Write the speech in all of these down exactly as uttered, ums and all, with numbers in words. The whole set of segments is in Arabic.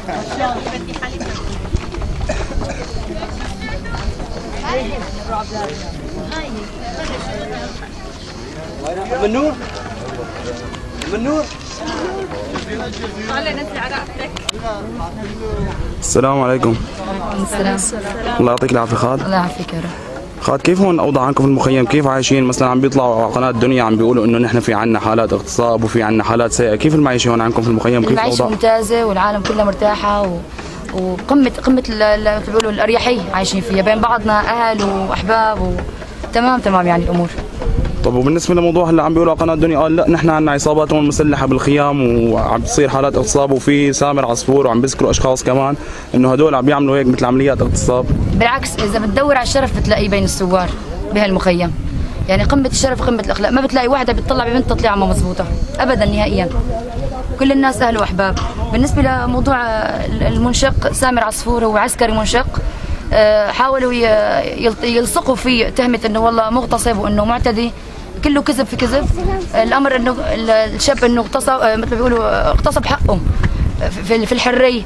منور منور السلام عليكم. السلام. الله يعطيك العافيه خالد. الله يعافيك يا رب. خالد كيف هون الاوضاع عندكم في المخيم؟ كيف عايشين؟ مثلا عم بيطلعوا على قناه الدنيا عم بيقولوا انه نحن في عندنا حالات اغتصاب وفي عندنا حالات سيئه، كيف المعيشه هون عندكم في المخيم؟ كيف المعيشه الاوضاع؟ ممتازه والعالم كلها مرتاحه و... وقمه قمه اللي بيقولوا الاريحيه عايشين فيها بين بعضنا اهل واحباب و... تمام تمام يعني الامور. طب وبالنسبه لموضوع هلا عم بيقولوا على قناه الدنيا قال لا نحن عندنا عصابات هون مسلحه بالخيام وعم بتصير حالات اغتصاب وفي سامر عصفور وعم بيذكروا اشخاص كمان انه هدول عم بيعملوا هيك مثل عمليات اغتصاب. بالعكس اذا بتدور على الشرف بتلاقيه بين الثوار بهالمخيم. يعني قمه الشرف وقمه الاخلاق، ما بتلاقي واحده بتطلع ببنت تطلع عمها مضبوطه ابدا نهائيا. كل الناس اهل واحباب. بالنسبه لموضوع المنشق سامر عصفور هو عسكري منشق، حاولوا يلصقوا فيه تهمه انه والله مغتصب وانه معتدي، كله كذب في كذب. الامر انه الشاب انه اغتصب مثل ما بيقولوا اغتصب حقه في الحريه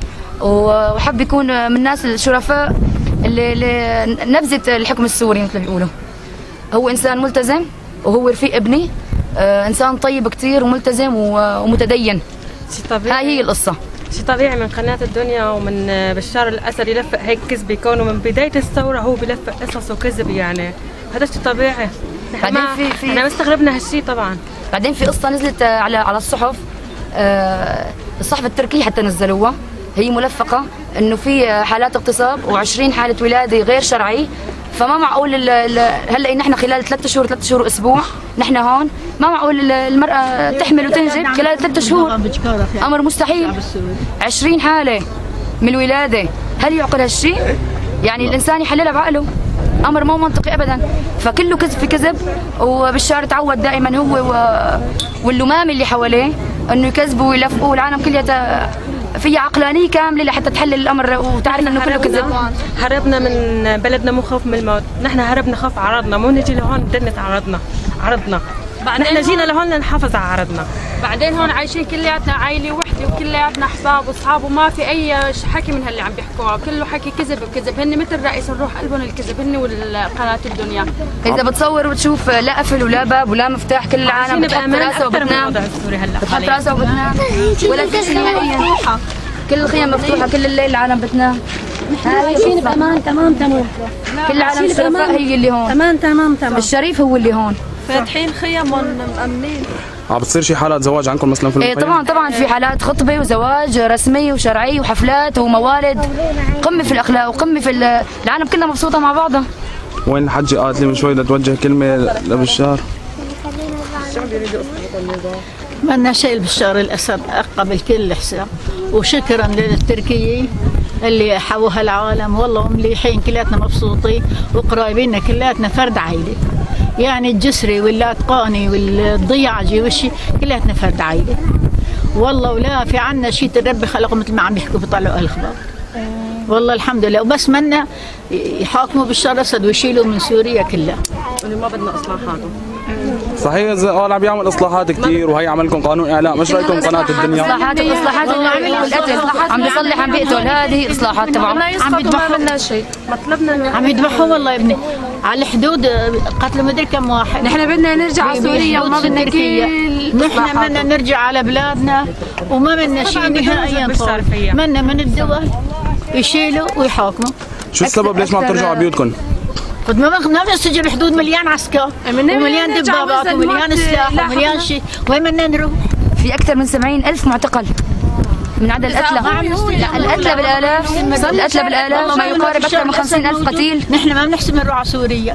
وحب يكون من الناس الشرفاء اللي نبذت الحكم السوري مثل ما بيقولوا. هو انسان ملتزم وهو رفيق ابني، انسان طيب كثير وملتزم ومتدين. هاي هي القصه. شيء طبيعي من قناة الدنيا ومن بشار الأسد يلفق هيك كذب، يكونوا من بداية الثورة هو بيلفق قصص وكذب، يعني هذا شيء طبيعي. بعدين في في احنا مستغربنا هالشيء طبعا. بعدين في قصة نزلت على على الصحف، آه الصحف التركية حتى نزلوها، هي ملفقة انه في حالات اغتصاب وعشرين حالة ولادة غير شرعي، فما معقول هلا نحن خلال ثلاث شهور ثلاث شهور اسبوع نحن هون ما معقول المرأة تحمل وتنجب خلال ثلاث شهور، امر مستحيل. عشرين حالة من الولادة، هل يعقل هالشيء؟ يعني الانسان يحللها بعقله، امر مو منطقي ابدا. فكله كذب في كذب، وبشار تعود دائما هو واللمام اللي حواليه انه يكذبوا ويلفقوا، والعالم كلها في عقلانيه كامله لحتى تحلل الامر وتعرف انه كله كذب. هربنا من بلدنا مو خوف من الموت، نحن هربنا خوف عرضنا، مو نجي لهون بدنا عرضنا عرضنا نحن جينا لهون لنحافظ على عرضنا. بعدين هون عايشين كلياتنا عائله وحده وكلياتنا احباب واصحاب وما في اي حكي من هاللي عم بيحكوها، كله حكي كذب بكذب. هن مثل رئيس الروح قلبهم الكذب، هن والقناه الدنيا. اذا بتصور وتشوف لا قفل ولا باب ولا مفتاح، كل العالم بتحط راسه وبتنام، بتحط راسه وبتنام ولا في شيء نهائيا. كل الخيام مفتوحه كل الليل العالم بتنام. عايشين بامان تمام تمام. كل العالم الشرفاء هي اللي هون. تمام تمام تمام. الشريف هو اللي هون. فاتحين خيم ومأمنين. عم بتصير شي حالات زواج عندكم مثلا في المخيم؟ ايه طبعا طبعا في حالات خطبه وزواج رسمي وشرعي وحفلات وموالد، قمه في الاخلاق وقمه في العالم كلها مبسوطه مع بعضها. وين الحجه قالت لي من شوي لتوجه كلمه لبشار؟ الشعب يريد يسقط النظام. بدنا شيء بشار الاسد قبل كل حساب، وشكرا للتركيه اللي حوها العالم، والله مليحين كلاتنا مبسوطين وقرايبيننا كلاتنا فرد عائله. يعني الجسري واللاتقاني والضيعجي والشي كلاتنا فرد عائله. والله ولا في عنا شيء الرب خلقه مثل ما عم يحكوا بيطلعوا الاخبار. والله الحمد لله، وبس منا يحاكموا بشار الاسد ويشيلوا من سوريا كلها. ما بدنا اصلاحات. صحيح قال عم بيعمل اصلاحات كثير، وهي عمل لكم قانون اعلام، مش رايكم قناه الدنيا؟ اصلاحات اصلاحات القتل عم بيصلح عم بيقتل، هذه اصلاحات تبعه. عم يذبحوا منا شيء، مطلبنا عم يذبحوا والله يا ابني على الحدود، قتلوا مدري كم واحد. نحن بدنا نرجع على سوريا وما بدنا نحن بدنا نرجع على بلادنا وما بدنا شيء نهائيا. بدنا من الدول يشيلوا ويحاكموا. شو السبب ليش ما بترجعوا على بيوتكم؟ قد ما ما بنسجل بحدود مليان عسكر ومليان دبابات ومليان سلاح ومليان شيء، وين بدنا نروح؟ في اكثر من سبعين ألف معتقل من عدد القتلى. لا القتلى بالالاف، القتلى بالالاف، ما يقارب اكثر من خمسين ألف قتيل. نحن ما بنحسب نروح على سوريا.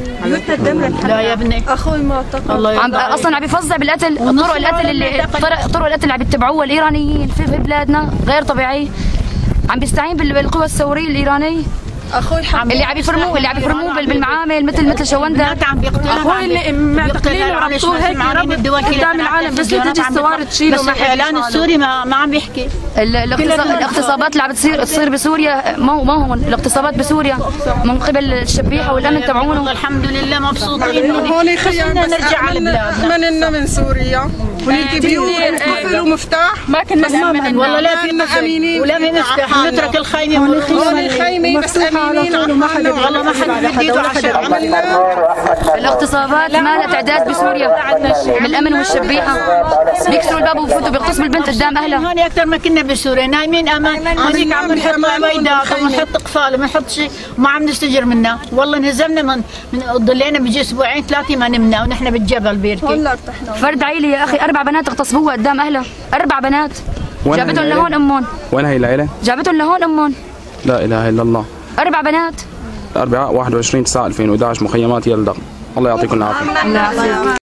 لا يا ابني اخوي معتقل عم اصلا عم بيفظع بالقتل، طرق القتل اللي طرق القتل اللي عم يتبعوها الايرانيين في بلادنا غير طبيعي. عم بيستعين بالقوى الثوريه الايرانيه. اخوي اللي عم يفرموه اللي عم يفرموه بالمعامل مثل مثل شوندا. اخوي اللي معتقلين وربطوه هيك قدام العالم، بس تجي الثوار تشيله. بس الاعلان السوري ما ما عم بيحكي. الاغتصابات اللي عم بتصير تصير بسوريا ما ما هون الاغتصابات بسوريا من قبل الشبيحه والامن تبعونه. الحمد لله مبسوطين. هون خيام نرجع على بلادنا، مننا من سوريا ونلقي بيوت قفل ومفتاح. ما كنا نأمن. والله لا في قفل ولا في مفتاح، نترك الخيمة هون الخيمة بس أمينين على حالنا والله ما حد بيديدوا عشان عملنا. الاغتصابات ما لها تعداد بسوريا من الامن والشبيحه، بيكسروا الباب وبفوتوا بيغتصبوا البنت قدام اهلها. هون اكثر ما كنا بسوريا نايمين امان، هونيك عم نحط عويدات ونحط قفال وبنحط شيء وما عم نستجر منها، والله انهزمنا من من ضلينا بيجي اسبوعين ثلاثه ما نمنا ونحن بالجبل بيركي. فرد عيلة يا اخي اربع بنات اغتصبوها قدام اهلها، اربع بنات جابتهم لهون امهم. وين هي العيله؟ جابتهم لهون امهم. لا اله الا الله. اربع بنات. الاربعاء واحد وعشرين تسعة ألفين وإحدى عشر مخيمات يلدغ. الله يعطيكم العافيه.